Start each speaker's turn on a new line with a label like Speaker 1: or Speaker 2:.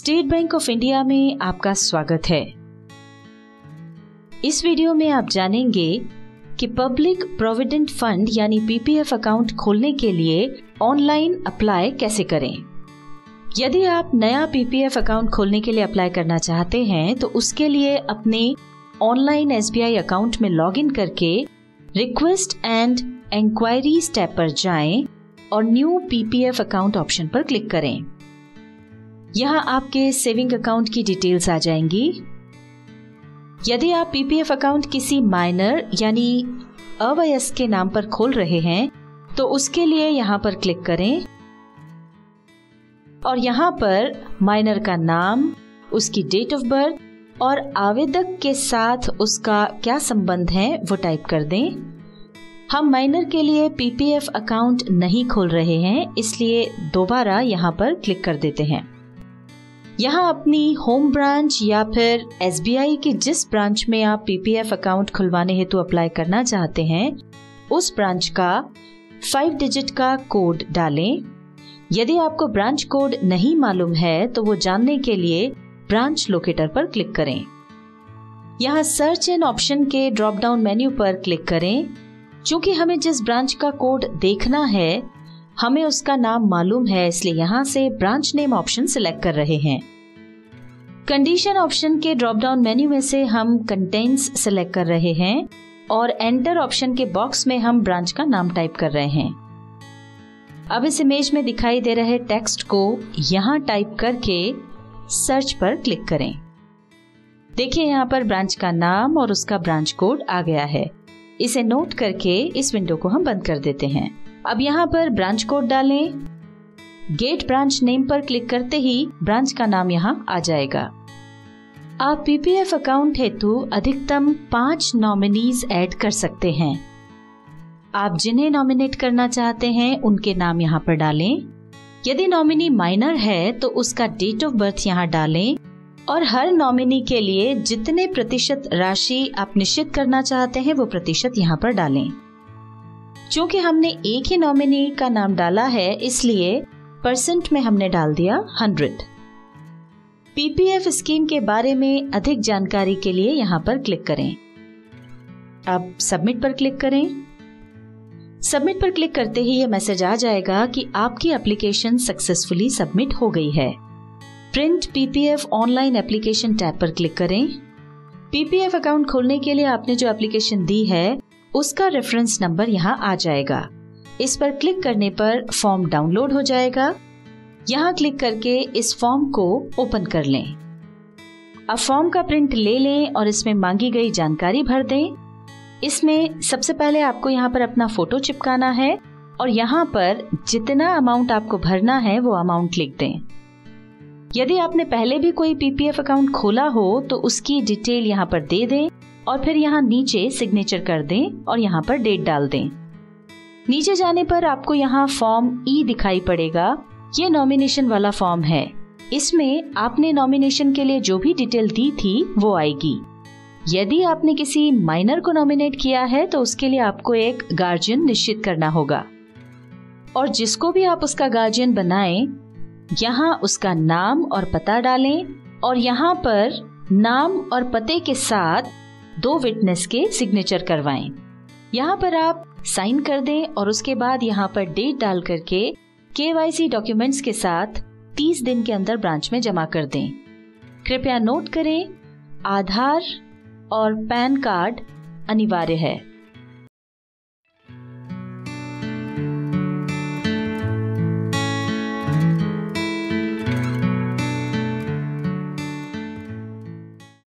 Speaker 1: State bank of India में आपका स्वागत है। इस वीडियो में आप जानेंगे कि पब्लिक प्रोविडेंट फंड यानी पीपीएफ अकाउंट खोलने के लिए ऑनलाइन अप्लाई कैसे करें। यदि आप नया पीपीएफ अकाउंट खोलने के लिए अप्लाई करना चाहते हैं तो उसके लिए अपने OnlineSBI अकाउंट में लॉगिन करके रिक्वेस्ट एंड इंक्वायरीज टैब पर जाएं और न्यू पीपीएफ अकाउंट ऑप्शन पर क्लिक करें। यहाँ आपके सेविंग अकाउंट की डिटेल्स आ जाएंगी। यदि आप पीपीएफ अकाउंट किसी माइनर यानी अवयस्क के नाम पर खोल रहे हैं तो उसके लिए यहाँ पर क्लिक करें और यहाँ पर माइनर का नाम, उसकी डेट ऑफ बर्थ और आवेदक के साथ उसका क्या संबंध है वो टाइप कर दें। हम माइनर के लिए पीपीएफ अकाउंट नहीं खोल रहे हैं, इसलिए दोबारा यहाँ पर क्लिक कर देते हैं। यहाँ अपनी होम ब्रांच या फिर एसबीआई की जिस ब्रांच में आप पीपीएफ अकाउंट खुलवाने हेतु अप्लाई करना चाहते हैं उस ब्रांच का 5 डिजिट का कोड डालें। यदि आपको ब्रांच कोड नहीं मालूम है तो वो जानने के लिए ब्रांच लोकेटर पर क्लिक करें। यहाँ सर्च एंड ऑप्शन के ड्रॉप डाउन मेन्यू पर क्लिक करें। चूंकि हमें जिस ब्रांच का कोड देखना है हमें उसका नाम मालूम है, इसलिए यहाँ से ब्रांच नेम ऑप्शन सिलेक्ट कर रहे हैं। कंडीशन ऑप्शन के ड्रॉप डाउन मेन्यू में से हम कंटेंट्स सिलेक्ट कर रहे हैं और एंटर ऑप्शन के बॉक्स में हम ब्रांच का नाम टाइप कर रहे हैं। अब इस इमेज में दिखाई दे रहे टेक्स्ट को यहाँ टाइप करके सर्च पर क्लिक करें। देखिए यहाँ पर ब्रांच का नाम और उसका ब्रांच कोड आ गया है। इसे नोट करके इस विंडो को हम बंद कर देते हैं। अब यहाँ पर ब्रांच कोड डालें। गेट ब्रांच नेम पर क्लिक करते ही ब्रांच का नाम यहाँ आ जाएगा। आप पीपीएफ अकाउंट हेतु अधिकतम 5 नॉमिनीज ऐड कर सकते हैं। आप जिन्हें नॉमिनेट करना चाहते हैं उनके नाम यहाँ पर डालें। यदि नॉमिनी माइनर है तो उसका डेट ऑफ बर्थ यहाँ डालें और हर नॉमिनी के लिए जितने प्रतिशत राशि आप निश्चित करना चाहते हैं वो प्रतिशत यहाँ पर डालें। चूंकि हमने एक ही नॉमिनी का नाम डाला है इसलिए परसेंट में हमने डाल दिया 100। पीपीएफ स्कीम के बारे में अधिक जानकारी के लिए यहाँ पर क्लिक करें। अब सबमिट पर क्लिक करें। सबमिट पर क्लिक करते ही यह मैसेज आ जाएगा कि आपकी एप्लीकेशन सक्सेसफुली सबमिट हो गई है। Print PPF online application tab पर क्लिक करें। पीपीएफ अकाउंट खोलने के लिए आपने जो एप्लीकेशन दी है उसका रेफरेंस नंबर यहाँ आ जाएगा। इस पर क्लिक करने पर फॉर्म डाउनलोड हो जाएगा। यहाँ क्लिक करके इस फॉर्म को ओपन कर लें। अब फॉर्म का प्रिंट ले लें और इसमें मांगी गई जानकारी भर दें। इसमें सबसे पहले आपको यहाँ पर अपना फोटो चिपकाना है और यहाँ पर जितना अमाउंट आपको भरना है वो अमाउंट लिख दें। यदि आपने पहले भी कोई पीपीएफ अकाउंट खोला हो तो उसकी डिटेल यहाँ पर दे दें और फिर यहाँ नीचे सिग्नेचर कर दें और यहाँ पर डेट डाल दें। नीचे जाने पर आपको यहाँ फॉर्म ई दिखाई पड़ेगा। ये नॉमिनेशन वाला फॉर्म है। इसमें आपने नॉमिनेशन के लिए जो भी डिटेल दी थी वो आएगी। यदि आपने किसी माइनर को नॉमिनेट किया है तो उसके लिए आपको एक गार्जियन निश्चित करना होगा और जिसको भी आप उसका गार्जियन बनाएं यहाँ उसका नाम और पता डालें और यहाँ पर नाम और पते के साथ 2 विटनेस के सिग्नेचर करवाएं। यहाँ पर आप साइन कर दें और उसके बाद यहाँ पर डेट डाल करके केवाईसी डॉक्यूमेंट्स के साथ 30 दिन के अंदर ब्रांच में जमा कर दें। कृपया नोट करें, आधार और पैन कार्ड अनिवार्य है।